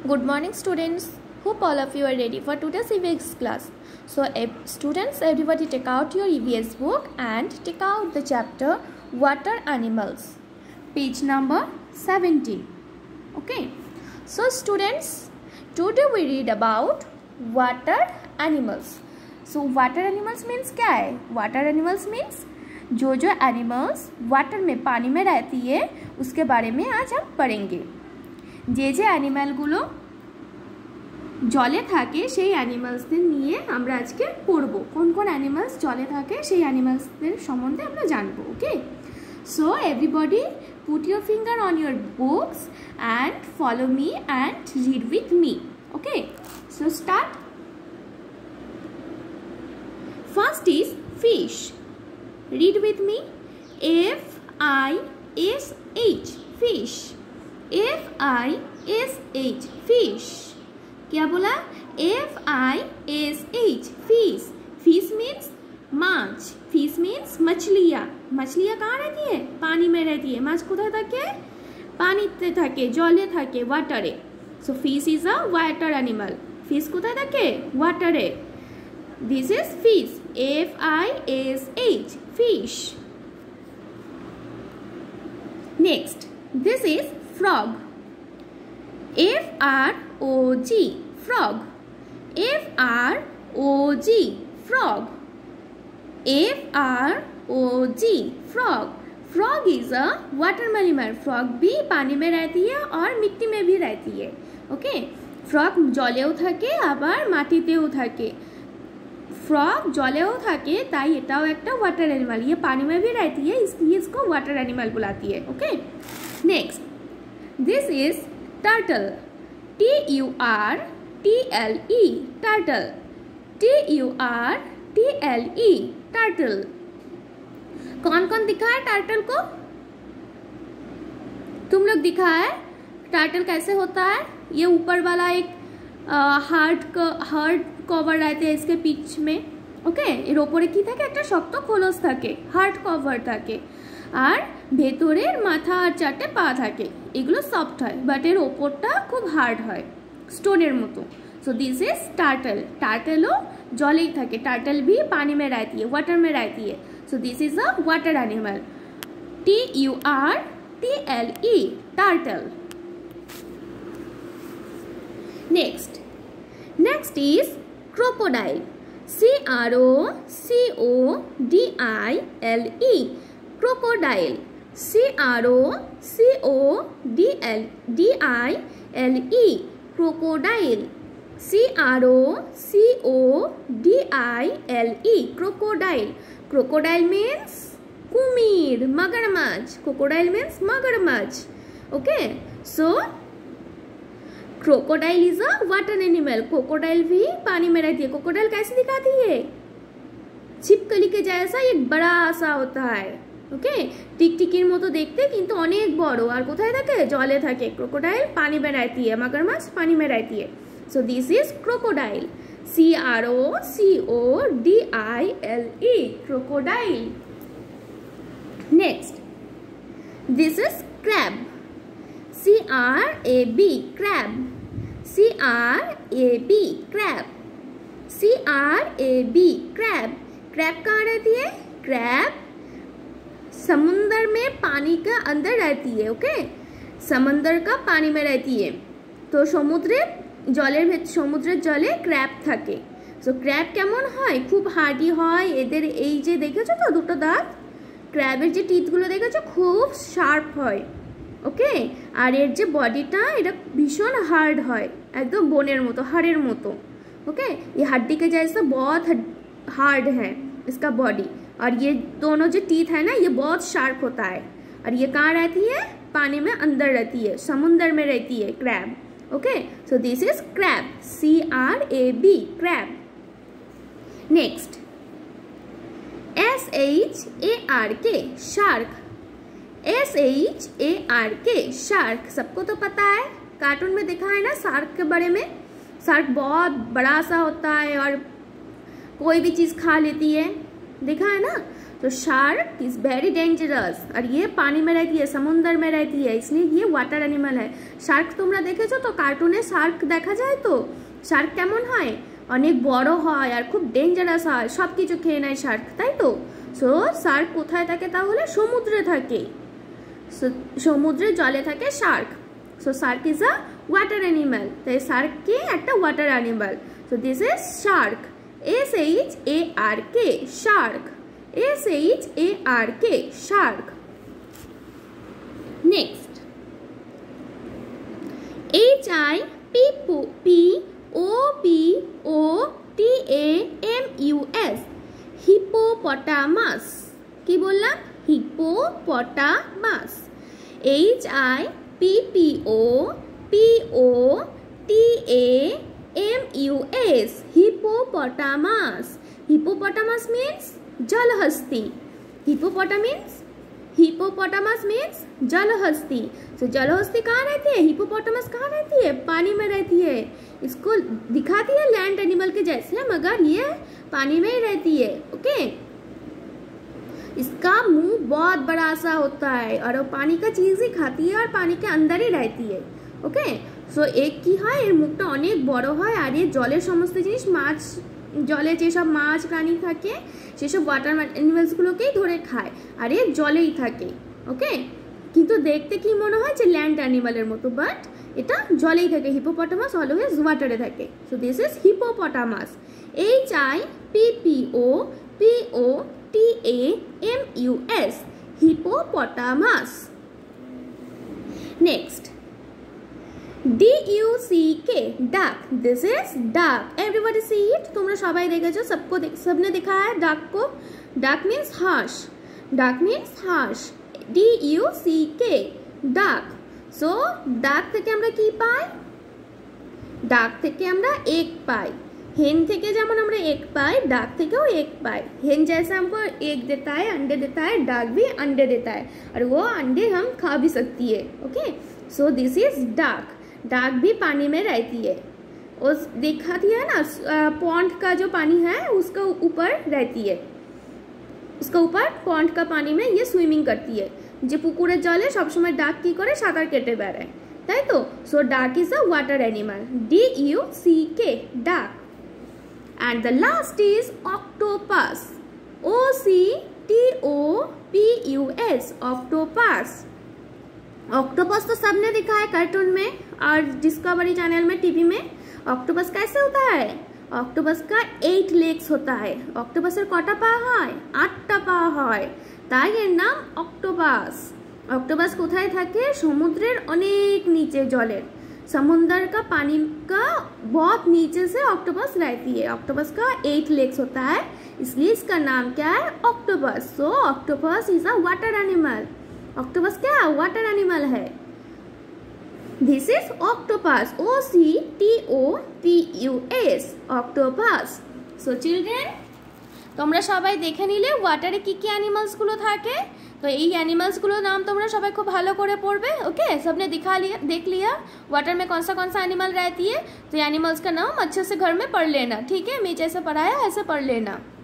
Good morning students. Hope all of you are ready for today's EVS class. So students, everybody take out your EVS book and take out the chapter Water Animals. Page number 70. Okay. So students, today we read about water animals. So water animals means क्या है? Water animals means जो animals water में पानी में रहती है उसके बारे में आज हम पढ़ेंगे। যে অ্যানিমালগুলো জলে থাকে সেই অ্যানিমালসদের নিয়ে আমরা আজকে পড়ব। কোন কোন অ্যানিমালস জলে থাকে সেই অ্যানিমালসদের সম্বন্ধে আমরা জানব। Okay, so everybody put your finger on your books and follow me and read with me. Okay, so start. First is fish. Read with me, F-I-S-H, fish. F-I-S-H, fish. क्या बोला? F-I-S-H, fish. फिश मीन्स माछ। Fish means मछलियाँ। मछलियाँ कहाँ रहती है? पानी में रहती है। माछ कोথায় থাকে? পানিতে থাকে, জলে থাকে, ওয়াটারে। So fish is a water animal. Fish কোথায় থাকে? ওয়াটারে। This is fish, F-I-S-H, fish. Next, this is frog. F-R-O-G, frog. F-R-O-G, frog. F-R-O-G, frog. Frog is a water animal. Frog भी पानी में रहती है और मिट्टी में भी रहती है। ओके, frog জলেও থাকে আবার মাটিতেও থাকে। फ्रॉग जलेও থাকে তাই এটাও একটা वाटर एनिमल। ये पानी में भी रहती है इसलिए इसको वाटर एनिमल बुलाती है। Okay, next, this is turtle. T-U-R-T-L-E, turtle. T-U-R-T-L-E, turtle. कौन कौन दिखा है टर्टल को? तुम लोग दिखा है टर्टल कैसे होता है? ये ऊपर वाला एक हार्ट कवर रहते हैं इसके पिच में। ओके, এর উপরে কি থাকে? একটা শক্ত খোলস থাকে, হার্ড কভার থাকে, আর ভেতরের মাথা আর চারটে পা থাকে। এগুলো সফট হয় বাট এর ওপরটা খুব হার্ড হয়, স্টোনের মতো। So this is turtle. টার্টলও জলেই থাকে। টার্টল भी पानी में रहती है, वाटर में रहती है। So this is a water animal. T-U-R-T-L-E, turtle. Next is crocodile. C-R-O-C-O-D-I-L-E, crocodile. C-R-O-C-O-D-I-L-E, crocodile. C-R-O-C-O-D-I-L-E, crocodile. Crocodile means কুমির, मगरमच्छ। crocodile means मगरमच्छ। Okay, so crocodile is a water animal. Crocodile भी पानी में रहती है। क्रोकोडाइल कैसे दिखाती है? छिपकली के जैसा एक बड़ा सा होता है। ओके, टिकटिकिर मतो देखते किंतु अनेक बड़ो। और कोথায় থাকে? जले থাকে। क्रोकोडाइल पानी में रहती है, मगरमच्छ पानी में रहती है। So this is crocodile. C-R-O-C-O-D-I-L-E, crocodile. Next, this is crab. C-R-A-B, crab. C-R-A-B, crab. C-R-A-B, crab. crab कहाँ रहती है? crab समुंदर में पानी के अंदर रहती है। ओके, समंदर का पानी में रहती है। तो সমুদ্রের জলে ক্র্যাব থাকে। সো ক্র্যাব কেমন হয়? খুব হার্ডি হয়। এদের এই যে দেখেছো তো দুটো দাঁত, ক্র্যাবের যে টিথগুলো দেখেছো খুব শার্প হয়। ওকে, আর এর যে বডিটা এটা ভীষণ हार्ड হয়, একদম বোনের মতো, হাড়ের মতো। ओके, ये हड्डी के जैसा बहुत हार्ड है इसका बॉडी। और ये दोनों जो टीथ है ना ये बहुत शार्प होता है। और ये कहाँ रहती है? पानी में अंदर रहती है, समुंदर में रहती है crab. Okay, so this is crab. C-R-A-B, crab. Next, S-H-A-R-K, shark. S-H-A-R-K, shark. सबको तो पता है, कार्टून में देखा है ना शार्क के बारे में। शार्क बहुत बड़ा सा होता है और कोई भी चीज़ खा लेती है, देखा है ना। तो तो शार्क इज वेरी डेंजरस, और ये पानी में रहती है, समुद्र में रहती है, इसलिए ये वाटर एनिमल है। शार्क তোমরা দেখেছো তো কার্টুনে শার্ক দেখা যায়, তো শার্ক কেমন হয়, অনেক বড় হয় আর খুব ডেঞ্জারাস হয়, সব কিছু খেয়ে নেয় শার্ক, তাই তো। সো শার্ক কোথায় থাকে তাহলে, সমুদ্রে থাকে, সমুদ্রের জলে থাকে shark. So shark is a water animal, তাই শার্ক কি একটা water animal. So this is shark, SHARK, shark, SHARK, shark. Next HIPPOPOTAMUS, hippopotamus. কি বললাম, hippopotamus. HIPPOPOTAMUS, hippopotamus. Hippopotamus means जलहस्ती। हिपोपोटामस मीन्स जलहस्ती। तो जलहस्ती कहाँ रहती है, हिपोपोटामस कहाँ रहती है, पानी में रहती है। इसको दिखाती है लैंड एनिमल के जैसे, मगर ये पानी में ही रहती है। ओके, इसका मुंह बहुत बड़ा सा होता है और वो पानी का चीज ही खाती है और पानी के अंदर ही रहती है। ओके, सो एक की হয় এর মুখটা অনেক বড় হয় আর এর জলের সমস্ত জিনিস, মাছ, জলে যেসব মাছ প্রাণী থাকে সেসব ওয়াটার অ্যানিমালসগুলোকেই ধরে খায় আর এর জলেই থাকে। ওকে, কিন্তু দেখতে কি মনে হয় যে ল্যান্ড অ্যানিমালের মতো, বাট এটা জলেই থাকে। হিপোপটামাস অলওয়েজ ওয়াটারে থাকে। So this is hippopotamus, HIPPOPOTAMUS, hippopotamus. Next DUCK, duck, this is duck, everybody see it, তোমরা সবাই দেখেছো, सबने देखा है duck को। duck means hash, duck means hash, DUCK, duck। so duck থেকে আমরা কি পাই, duck থেকে আমরা egg পাই। hen থেকে যেমন আমরা egg পাই, duck থেকেও egg पाई। hen जैसा हमको egg देता है, अंडे देता है, duck भी अंडे देता है और वो अंडे हम खा भी सकती है। Okay, so this is duck। Duck भी पानी में रहती है, उस दिखाती है ना, पॉन्ड का जो पानी है उसका ऊपर रहती है, उसका ऊपर पॉन्ड का पानी में ये स्विमिंग करती है। जो पुकुरेर जले सब समय डाक की करे साঁতার কেটে বেড়ায়, তাই তো। So duck is a water animal, DUCK, duck. And the last is octopus, OCTOPUS, octopus. Octopus तो सबने दिखा है कार्टून में और डिस्कवरी चैनल में, टीवी में। ऑक्टोपस कैसे होता है, ऑक्टोपस का 8 लेग्स होता है। ऑक्टोपसের কটা পা হয়, 8টা পা হয়, তাই এর নাম অক্টোপাস। অক্টোপাস কোথায় থাকে, সমুদ্রের অনেক নিচে, জলের, समुद्र का पानी का बहुत नीचे से ऑक्टोपस रहती है। ऑक्टोपस का 8 लेग्स होता है, इसलिए इसका नाम क्या है, octopus. So octopus is a water animal. Octopus क्या वाटर एनिमल है। This is octopus, OCTOPUS, octopus. So children, তোমরা সবাই দেখে নিলে ওয়াটারে কি কি অ্যানিমালসগুলো থাকে। तो ये एनिमल्सগুলোর नाम তোমরা সবাই खूब ভালো করে পড়বে। ओके, सबने देख लिया वाटर में कौन सा एनिमल रहती है। तो एनिमल्स का नाम अच्छे से घर में पढ़ लेना, ठीक है। मैं जैसे पढ़ाया ऐसे पढ़ लेना।